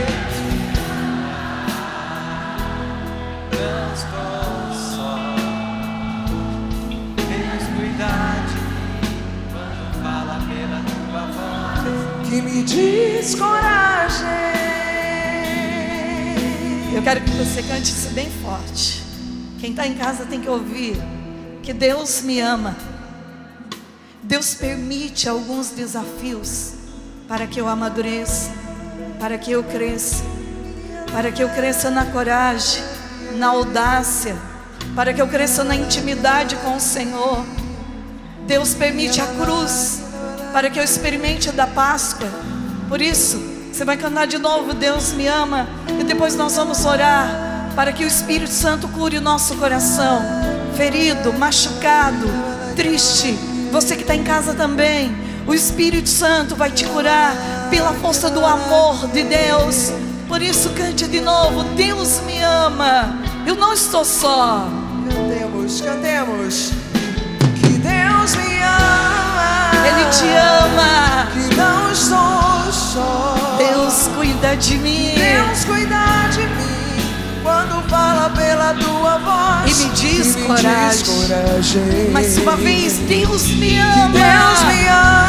[SPEAKER 1] Não estou só, Deus cuida de mim. Quando fala pela tua voz,
[SPEAKER 3] que me diz coragem.
[SPEAKER 2] Eu quero que você cante isso bem forte. Quem está em casa tem que ouvir. Que Deus me ama. Deus permite alguns desafios para que eu amadureça, para que eu cresça, para que eu cresça na coragem, na audácia, para que eu cresça na intimidade com o Senhor. Deus permite a cruz para que eu experimente da Páscoa. Por isso, você vai cantar de novo, Deus me ama, e depois nós vamos orar para que o Espírito Santo cure o nosso coração, ferido, machucado, triste. Você que está em casa também, o Espírito Santo vai te curar pela força do amor de Deus. Por isso cante de novo, Deus me ama, eu não estou só.
[SPEAKER 3] Cantemos, cantemos. Que Deus me ama,
[SPEAKER 2] Ele te ama,
[SPEAKER 3] que não estou só.
[SPEAKER 2] Deus cuida de mim,
[SPEAKER 3] Deus cuida de mim. Quando fala pela tua voz
[SPEAKER 2] e me diz
[SPEAKER 3] e me
[SPEAKER 2] coragem.
[SPEAKER 3] diz coragem.
[SPEAKER 2] Mais uma vez, Deus me ama,
[SPEAKER 3] que Deus me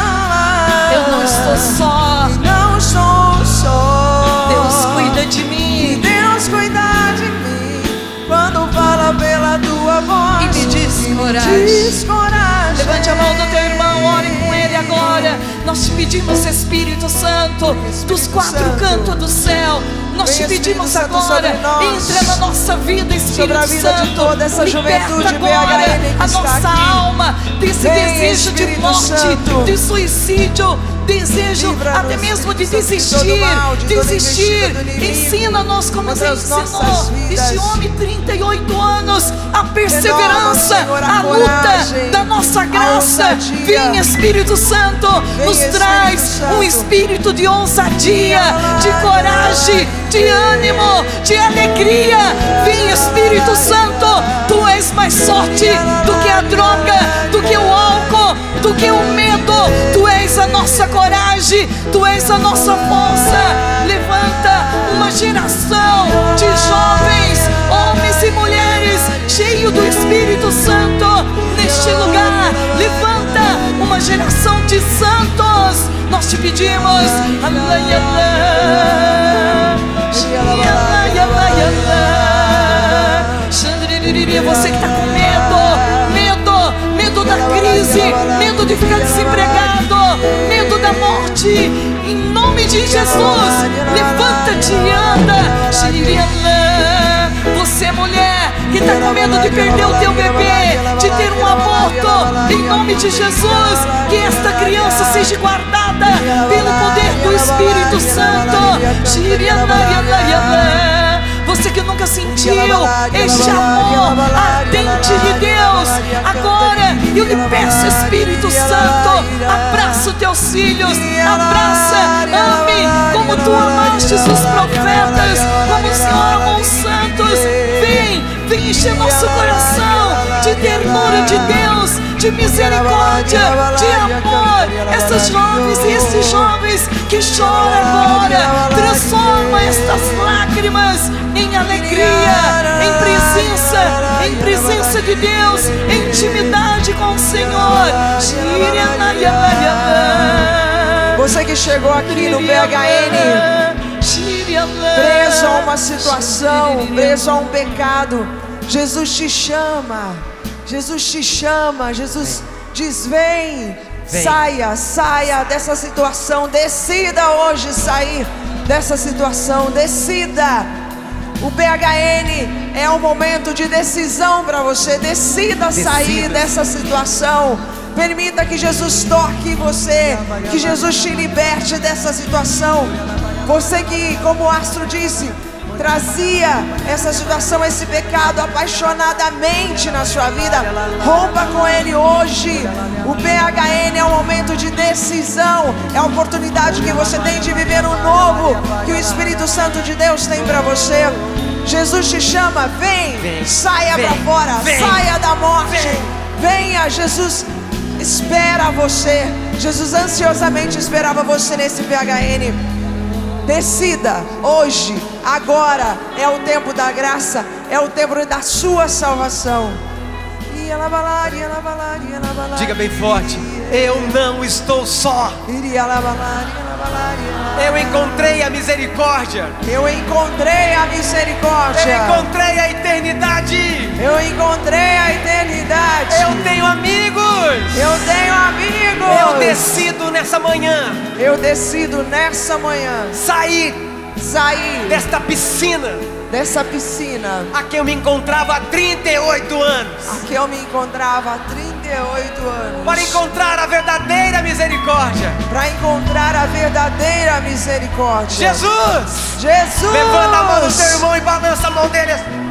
[SPEAKER 3] ama,
[SPEAKER 2] eu não estou só,
[SPEAKER 3] que não estou só.
[SPEAKER 2] Deus cuida de
[SPEAKER 3] Que
[SPEAKER 2] mim,
[SPEAKER 3] Deus cuida de mim. Quando fala pela tua voz
[SPEAKER 2] e me diz
[SPEAKER 3] e
[SPEAKER 2] coragem.
[SPEAKER 3] me diz coragem.
[SPEAKER 2] Levante a mão do teu irmão, ore com ele agora. Nós te pedimos, Espírito Santo, dos quatro cantos do céu, nós te pedimos agora, entra na nossa vida, Espírito Santo, liberta agora a nossa alma desse desejo de morte, de suicídio, desejo até mesmo de desistir, desistir. Ensina-nos como você ensinou este homem, trinta e oito anos, a perseverança, a luta da nossa graça. Vem, Espírito Santo, nos traz um espírito de ousadia, de coragem, de ânimo, de alegria. Vem, Espírito Santo, tu és mais forte do que a droga, do que o álcool, do que o medo. Tu és a nossa coragem, tu és a nossa força. Levanta uma geração de jovens, homens e mulheres cheios do Espírito Santo neste lugar. Levanta uma geração de santos. Nós te pedimos, você que está com medo, medo, medo da crise, medo de ficar desempregado, medo da morte, em nome de Jesus, levanta-te e anda. Você com medo de perder o teu bebê, de ter um aborto, em nome de Jesus, que esta criança seja guardada pelo poder do Espírito Santo. Você que nunca sentiu este amor ardente de Deus, agora eu lhe peço, Espírito Santo, abraça os teus filhos, abraça, ame como tu amaste os profetas, como o Senhor amou os santos. Vem, vem encher nosso coração de ternura de Deus, de misericórdia, de amor. Essas jovens e esses jovens que choram agora, transforma estas lágrimas em alegria, em presença, em presença de Deus, em intimidade com o Senhor.
[SPEAKER 3] Você que chegou aqui no B H N, preso a uma situação, preso a um pecado, Jesus te chama, Jesus te chama, Jesus diz: vem,
[SPEAKER 1] Vem.
[SPEAKER 3] saia, saia dessa situação, decida hoje sair dessa situação, decida. O B H N é um momento de decisão para você, decida sair dessa situação. Permita que Jesus toque em você, que Jesus te liberte dessa situação. Você que, como o Astro disse, trazia essa situação, esse pecado apaixonadamente na sua vida, rompa com ele hoje. O B H N é um momento de decisão, é a oportunidade que você tem de viver o novo que o Espírito Santo de Deus tem para você. Jesus te chama, vem,
[SPEAKER 1] vem
[SPEAKER 3] saia
[SPEAKER 1] vem,
[SPEAKER 3] para fora,
[SPEAKER 1] vem,
[SPEAKER 3] saia da morte,
[SPEAKER 1] vem.
[SPEAKER 3] venha. Jesus espera você, Jesus ansiosamente esperava você nesse B H N. Decida hoje, agora é o tempo da graça, é o tempo da sua salvação.
[SPEAKER 1] Diga bem forte: eu não estou só. Eu encontrei a misericórdia.
[SPEAKER 3] Eu encontrei a misericórdia.
[SPEAKER 1] Eu encontrei a eternidade.
[SPEAKER 3] Eu encontrei a eternidade.
[SPEAKER 1] Eu tenho amigos.
[SPEAKER 3] Eu tenho amigos.
[SPEAKER 1] Eu decido nessa manhã.
[SPEAKER 3] Eu decido nessa manhã
[SPEAKER 1] sair,
[SPEAKER 3] sair
[SPEAKER 1] desta piscina,
[SPEAKER 3] dessa piscina
[SPEAKER 1] a que eu me encontrava há trinta e oito anos.
[SPEAKER 3] A que eu me encontrava há trinta e oito anos.
[SPEAKER 1] Para encontrar a verdadeira misericórdia.
[SPEAKER 3] Para encontrar a verdadeira misericórdia.
[SPEAKER 1] Jesus!
[SPEAKER 3] Jesus!
[SPEAKER 1] Levanta a mão do teu irmão e balança a mão dele.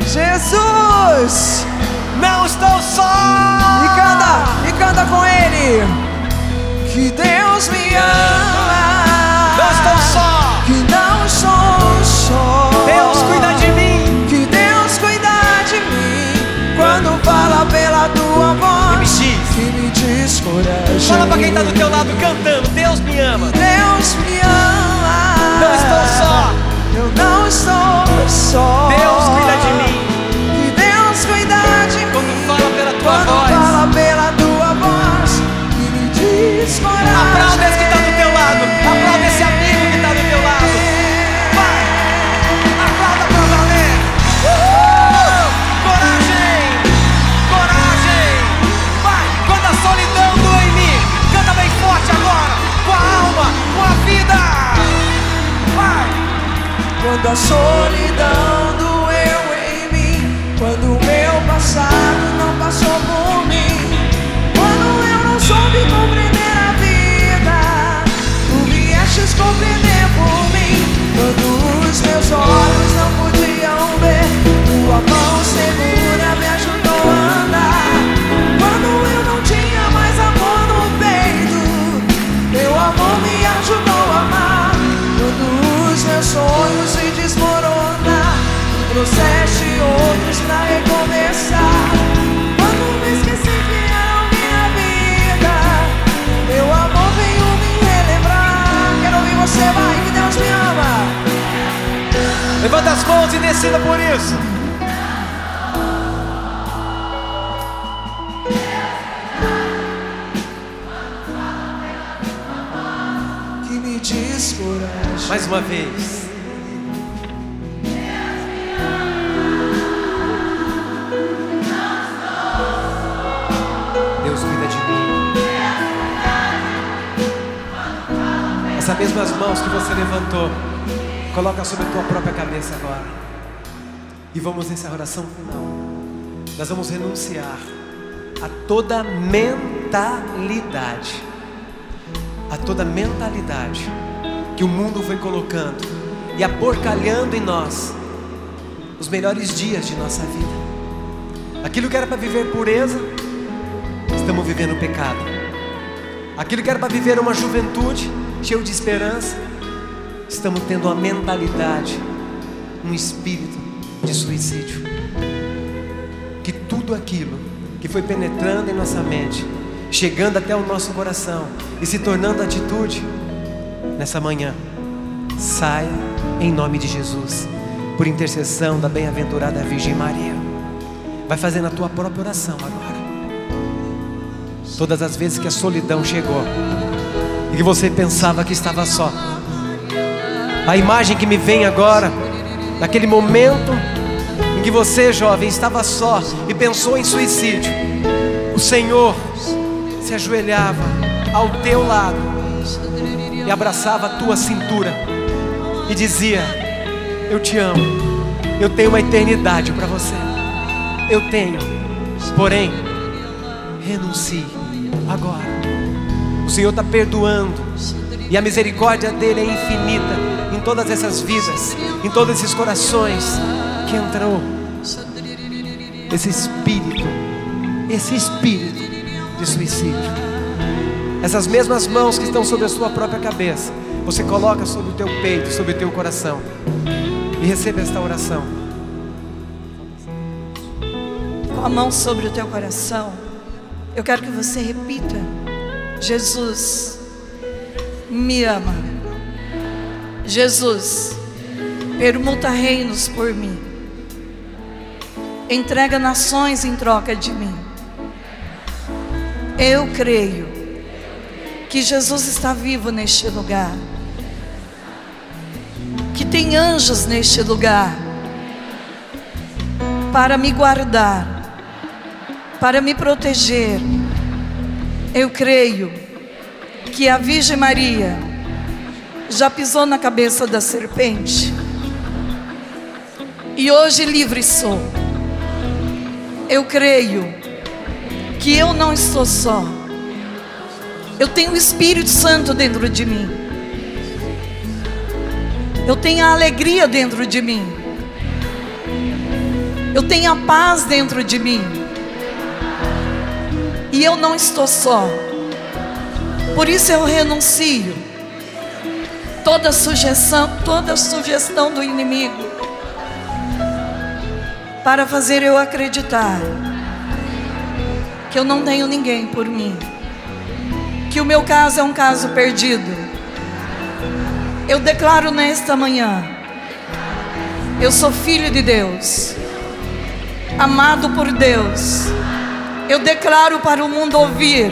[SPEAKER 3] Jesus!
[SPEAKER 1] Não estou só!
[SPEAKER 3] E canta, e canta com ele. Que Deus me ama.
[SPEAKER 1] Não estou só!
[SPEAKER 3] Que não sou só.
[SPEAKER 1] Deus cuida de mim.
[SPEAKER 3] Que Deus cuida de mim. Quando fala pela tua voz,
[SPEAKER 1] que me diz,
[SPEAKER 3] que me diz coragem.
[SPEAKER 1] Fala pra quem tá do teu lado cantando: Deus me ama.
[SPEAKER 3] Deus me ama.
[SPEAKER 1] Não estou só.
[SPEAKER 3] Eu não estou só.
[SPEAKER 1] Deus cuida de mim.
[SPEAKER 3] Que Deus cuida de
[SPEAKER 1] Quando
[SPEAKER 3] mim.
[SPEAKER 1] fala pela tua
[SPEAKER 3] Quando
[SPEAKER 1] voz,
[SPEAKER 3] fala pela tua voz, que me diz coragem.
[SPEAKER 1] aplauda esse que tá do teu lado. Aplauda esse amigo que tá do teu lado. Vai, aplauda pra valer. Uhul! Coragem, coragem. Vai, quando a solidão doa em mim, canta bem forte agora, com a alma, com a vida. Vai.
[SPEAKER 3] Quando a solidão doeu em mim, quando o meu passado não passou por mim, quando eu não soube compreender a vida, tu viestes compreender por mim. Quando os meus olhos não podiam ver, tua mão segura me ajudou a andar. Quando eu não tinha mais amor no peito, teu amor me ajudou a amar. Quando os meus sonhos se desmoronar, trouxeste outros pra recomeçar. Quando me esqueci que era minha vida, teu amor veio me relembrar. Quero ouvir você, vai, que Deus me ama.
[SPEAKER 1] Levanta as mãos e decida por isso.
[SPEAKER 3] Que me diz coragem.
[SPEAKER 1] Mais uma vez. Deus cuida de mim. Essas mesmas mãos que você levantou, coloca sobre a tua própria cabeça agora. E vamos nessa oração final. nós vamos renunciar a toda mentalidade, a toda mentalidade que o mundo foi colocando e aporcalhando em nós os melhores dias de nossa vida. Aquilo que era para viver pureza, estamos vivendo pecado. Aquilo que era para viver uma juventude cheia de esperança, estamos tendo uma mentalidade, um espírito de suicídio. Que tudo aquilo que foi penetrando em nossa mente, chegando até o nosso coração e se tornando atitude, nessa manhã, saia em nome de Jesus, por intercessão da bem-aventurada Virgem Maria. Vai fazendo a tua própria oração agora. Todas as vezes que a solidão chegou e que você pensava que estava só, a imagem que me vem agora, naquele momento em que você, jovem, estava só e pensou em suicídio, o Senhor se ajoelhava ao teu lado e abraçava a tua cintura e dizia: eu te amo, eu tenho uma eternidade para você, eu tenho, porém, renuncie agora. O Senhor está perdoando e a misericórdia dele é infinita em todas essas vidas, em todos esses corações que entrou esse espírito, esse espírito de suicídio. Essas mesmas mãos que estão sobre a sua própria cabeça, você coloca sobre o teu peito, sobre o teu coração, e receba esta oração.
[SPEAKER 2] Com a mão sobre o teu coração, eu quero que você repita: Jesus me ama. Jesus permuta reinos por mim, entrega nações em troca de mim. Eu creio que Jesus está vivo neste lugar, que tem anjos neste lugar para me guardar, para me proteger. Eu creio que a Virgem Maria já pisou na cabeça da serpente e hoje livre sou. Eu creio que eu não estou só. Eu tenho o Espírito Santo dentro de mim. Eu tenho a alegria dentro de mim. Eu tenho a paz dentro de mim. E eu não estou só. Por isso eu renuncio toda sugestão, toda sugestão do inimigo para fazer eu acreditar que eu não tenho ninguém por mim, que o meu caso é um caso perdido. Eu declaro nesta manhã: eu sou filho de Deus, amado por Deus. Eu declaro para o mundo ouvir: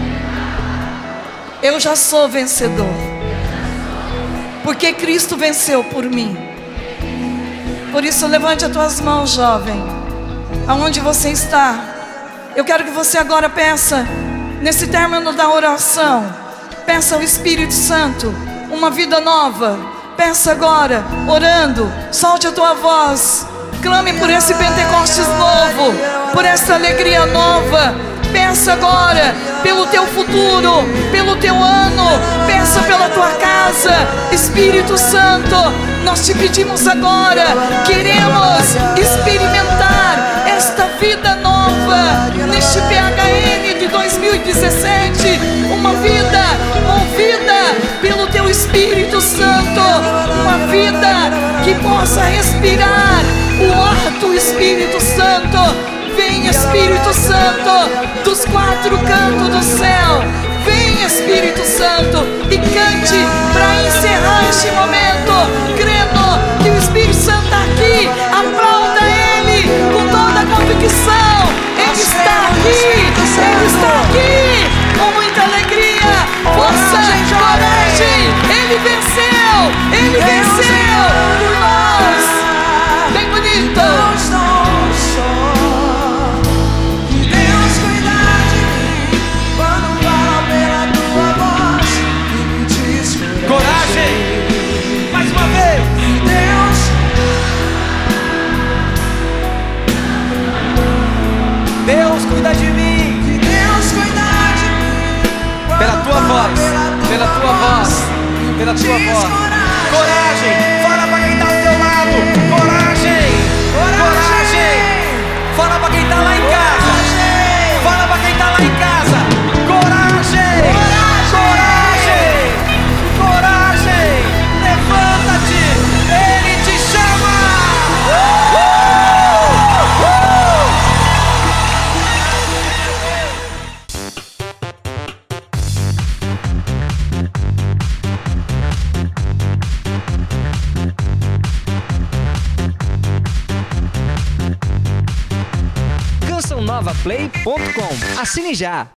[SPEAKER 2] eu já sou vencedor, porque Cristo venceu por mim. Por isso, levante as tuas mãos, jovem, aonde você está. Eu quero que você agora peça, nesse término da oração, peça ao Espírito Santo uma vida nova. Peça agora, orando, solte a tua voz, clame por esse Pentecostes novo, por essa alegria nova. Peça agora pelo teu futuro, pelo teu ano, peça pela tua casa. Espírito Santo, nós te pedimos agora, queremos experimentar esta vida nova neste P H N de dois mil e dezessete, uma vida movida pelo teu Espírito Santo, uma vida que possa respirar o ar do Espírito Santo. Vem, Espírito Santo, dos quatro cantos do céu. Vem, Espírito Santo, e cante para encerrar este momento, crendo que o Espírito Santo está aqui. Aplauda Ele com toda a convicção. Ele está aqui, Ele está aqui, com muita alegria, força, coragem. Ele venceu, Ele venceu por nós. Bem bonito.
[SPEAKER 1] Coragem!
[SPEAKER 4] nova play ponto com. Assine já!